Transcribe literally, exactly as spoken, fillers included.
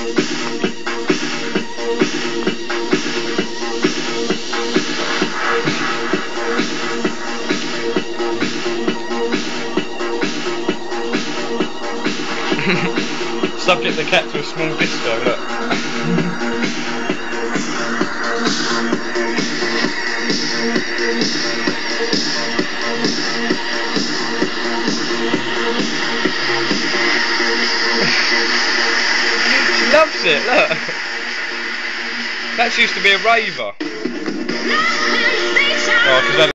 Subject the cat to a small disco, look. She loves it, look. That used to be a raver. Oh,